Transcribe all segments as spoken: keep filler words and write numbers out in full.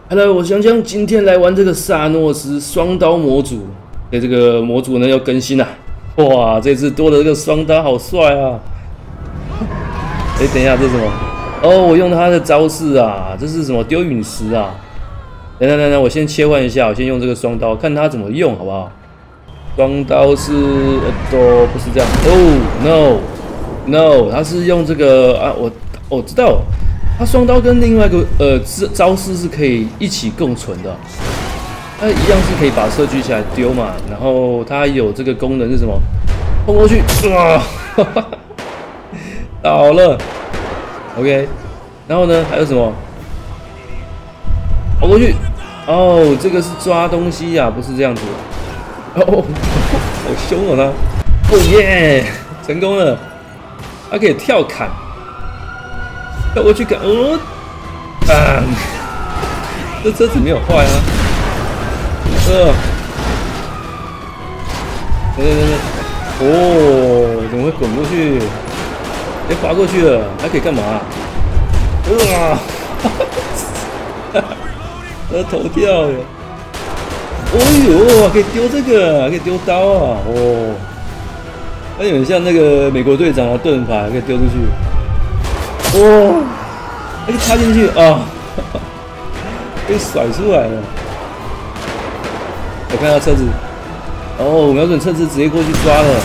Hello， 我是香香，今天来玩这个萨诺斯双刀模组。哎，这个模组呢要更新啦、啊！哇，这次多了这个双刀，好帅啊！哎，等一下，这是什么？哦，我用他的招式啊，这是什么？丢陨石啊！等等等等，我先切换一下，我先用这个双刀，看他怎么用，好不好？双刀是呃，都不是这样。哦 ，no，no， 他是用这个啊，我我知道。 它双刀跟另外一个呃招式是可以一起共存的，它一样是可以把射举起来丢嘛，然后它有这个功能是什么？冲过去，啊，倒了 ，OK， 然后呢还有什么？跑过去，哦，这个是抓东西呀、啊，不是这样子，哦，好凶哦他，哦耶，成功了，它可以跳砍。 跳过去看，哦，啊，这车子没有坏啊，呃，等等等等，哦，怎么会滚过去？别滑过去了，还可以干嘛？啊，我头掉了，哦呦，可以丢这个，还可以丢刀啊，哦，它有点像那个美国队长的盾牌，可以丢出去。 哇！那就插进去啊，被甩出来了。我看到车子，哦，瞄准车子直接过去抓了。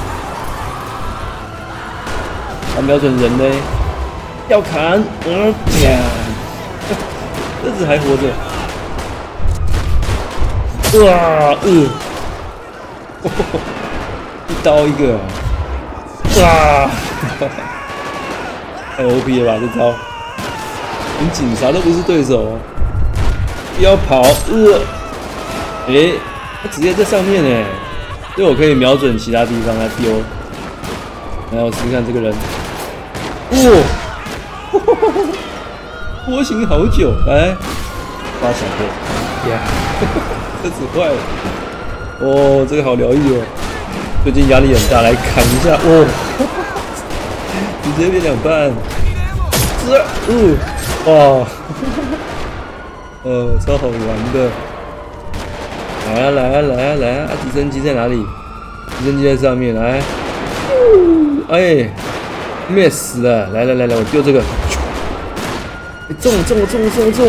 啊，瞄准人呢，要砍，嗯，呀，车子还活着。哇，呃，一刀一个，哇！太 O P 了吧，这招连警察都不是对手、哦，不要跑，呃，哎、欸，他直接在上面哎，所以我可以瞄准其他地方来丢。来，我试试看这个人，哇、哦，波形好久，来，发小哥，呀，车子坏了，哦，这个好疗愈哦，最近压力很大，来砍一下，哦。 直接变两半，是，嗯，哇，呃，超好玩的，来啊来啊来啊来啊！直升机在哪里？直升机在上面，来，哎 ，miss 了，来来来来，我丢这个，哎，中了中了中了中了中了，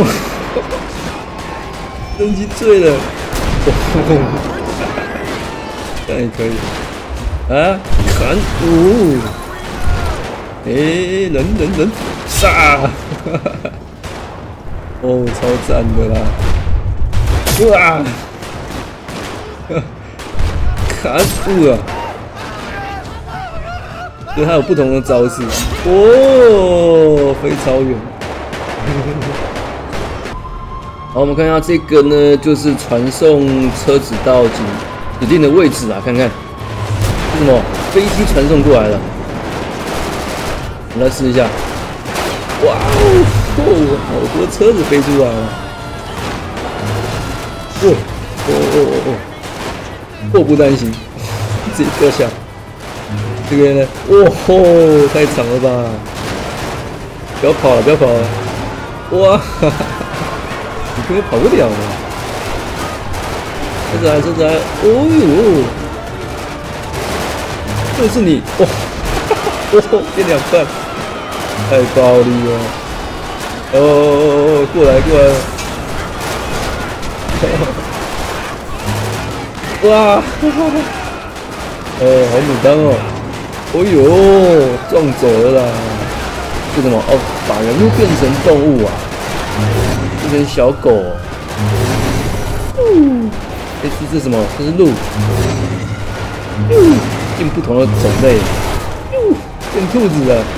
直升机坠了，这样也可以，啊，砍，呜。 哎、欸，人人人，杀！哦，超赞的啦！哇！砍住了，所以它有不同的招式。哦，飞超远。好，我们看一下这个呢，就是传送车子到指指定的位置啊，看看是什么？飞机传送过来了。 我们来试一下，哇哦，好多车子飞出来了，哦哦哦哦哦，祸不单行，直接掉下。这个呢，哇吼，太长了吧！不要跑了，不要跑了，哇哈哈，你根本跑不了了。车子来，车子来，哦呦，就是你，哇，哦，变两半。 太暴力了！哦哦哦，过来过来！哇！哦，好牡丹哦！哦呦，撞走了啦！这什么？哦，把人物变成动物啊，变成小狗、哦。嗯，哎，这是什么？这是鹿。嗯，进不同的种类。嗯，变兔子了。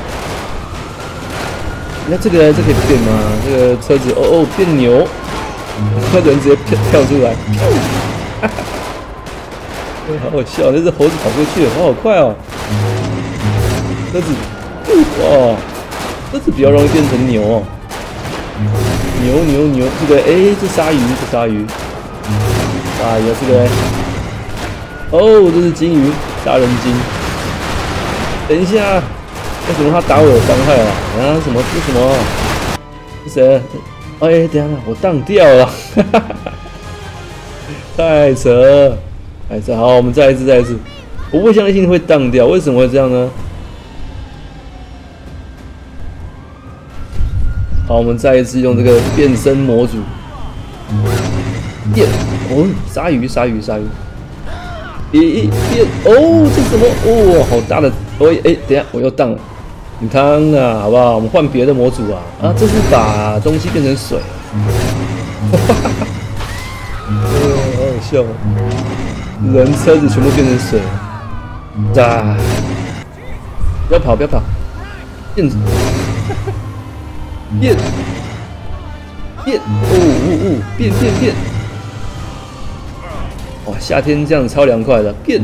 那这个这可以变吗？这个车子哦哦变牛，那人直接跳跳出来，哈哈，好好笑！那只猴子跑过去了，跑好快哦！车子，哇，车子比较容易变成牛哦，牛牛牛，这个哎，这鲨鱼，这鲨鱼，啊有这个，哦，这是金鱼，杀人鲸。等一下。 为什么他打我有伤害啊？啊，什么？是什么？是谁？ 哎，等一下，我当掉了，太扯，太扯！好，我们再一次，再一次。我不相信会当掉，为什么会这样呢？好，我们再一次用这个变身模组。变哦，鲨鱼，鲨鱼，鲨鱼。一变哦，这什么？哦，好大的！哦，哎，等一下，我又当了。你看啊，好不好？我们换别的模组啊！啊，这是把东西变成水。哈哈哈！哦，好好笑。人、车子全部变成水。啊！不要跑，不要跑！变，变，变！哦哦哦！变变变！哇，夏天这样超凉快的，变！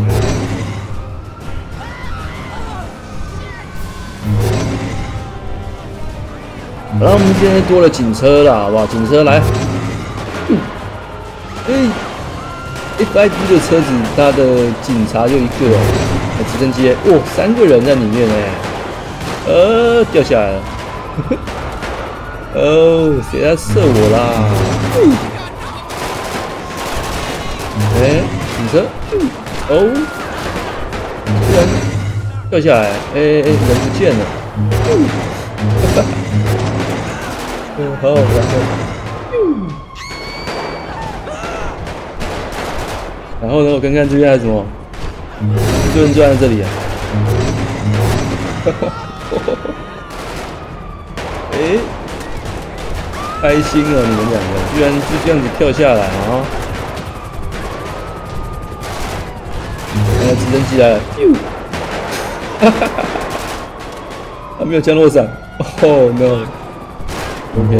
然后我们现在多了警车啦，好不好？警车来，嗯，哎 ，F I D 的车子，它的警察就一个哦，直升机，哦，三个人在里面哎，呃，掉下来了，哦，谁在射我啦？哎，警车，哦，突然掉下来，哎哎，人不见了，哈哈。嗯，好，然后，然后呢？我看看这边还有什么，一堆人坐在这里啊。哎，开心了，你们两个居然就这样子跳下来啊！那个直升机来了，哈哈哈！他没有降落伞，哦 no！ OK，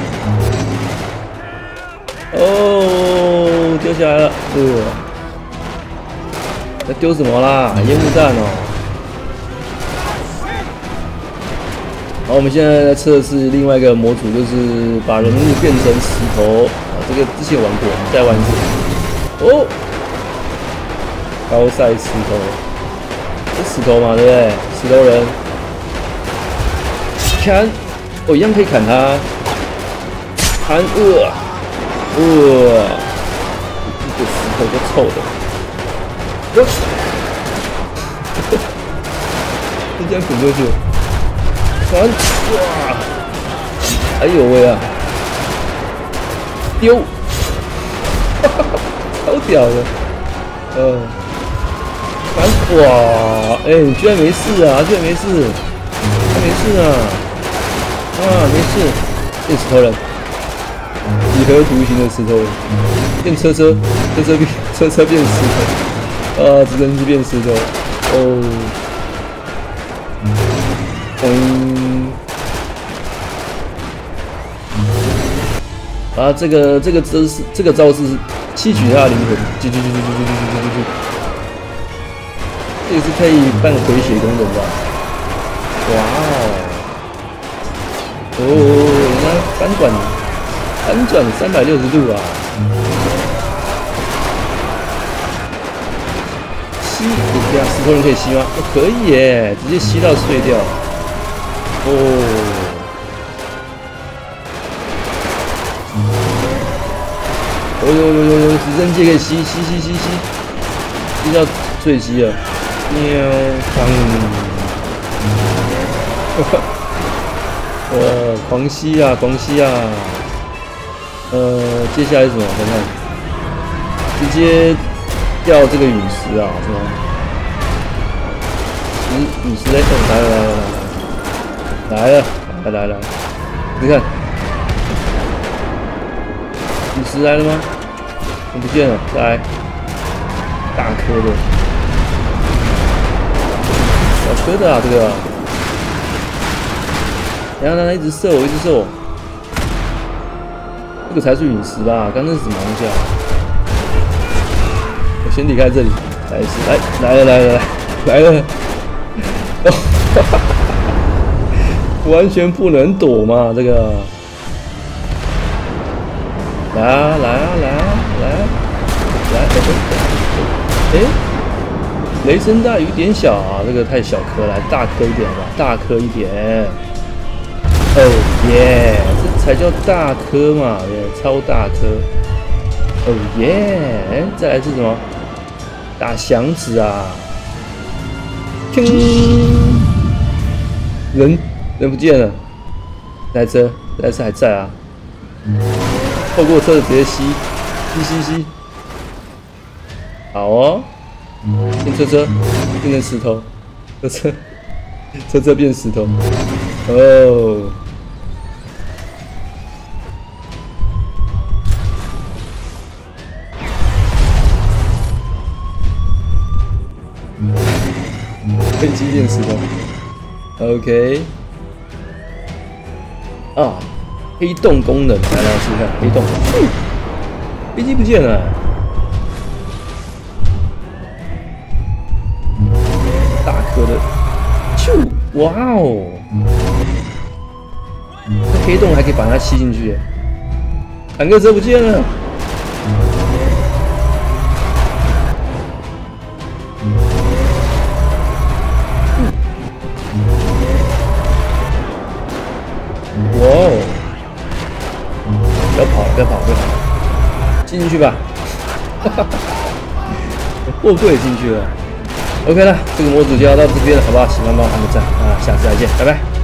哦，丢下来了，呃，在丢什么啦？烟雾弹哦。好，我们现在在测试另外一个模组，就是把人物变成石头。啊，这个之前玩过，再玩一次。哦，高赛石头，这石头嘛，对不对？石头人，砍。我、哦、一样可以砍他，砍呃呃，这个石头都臭的，呃，就这样滚过去，砍哇，哎呦喂啊，丢，哈哈哈，超屌的，呃，砍哇，哎、欸，你居然没事啊，居然没事，还没事啊。啊，没事，变石头人，几何图形的石头人，变车车，车车变车车变石头，啊，直升机变石头，哦，嗯，啊，这个这个招式，这个招式吸取他的灵魂，去去去去去去去去去，这个是可以办回血功能吧？哇哦！哦，人家翻转，翻转三百六十度啊！吸，对啊，石头人可以吸吗？哦，可以耶，直接吸到碎掉。哦，哦呦呦呦呦，直升机可以吸吸吸吸吸，吸到碎机了。喵，当，哈哈。哇，狂吸啊，狂吸啊！呃，接下来是什么？看看，直接掉这个陨石啊，是吗？陨陨石在动，来了来了来了来了来了，你看，陨石来了吗？看不见了，再来，大颗的，小颗的啊，这个。然后呢，一直射我，一直射我，这个才是陨石吧？刚刚是什么东西啊？我先离开这里，来一次，来来了来了来了，哦，哈哈哈，完全不能躲嘛，这个，来啊来啊来啊来啊来，哎，雷声大雨点小啊，这个太小颗了，大颗一点吧，大颗一点。哦耶，这才叫大颗嘛，对，超大颗。哦耶！再来是什么？打响指啊！听，人人不见了，这台车这台车还在啊！透过车子直接吸吸吸吸，好哦！变车车变成石头，车车车车变石头，哦！飞机变石头 ，OK。啊，黑洞功能，来来试试看，黑洞，嗯、飞机不见了，大颗的，咻，哇哦，这黑洞还可以把它吸进去，坦克车不见了。哇哦！不要跑了，不要跑了，不要跑了，进进去吧！哈哈，货柜进去了。OK 了，这个模组就要到这边了，好不好？喜欢帮我按个赞啊，下次再见，拜拜。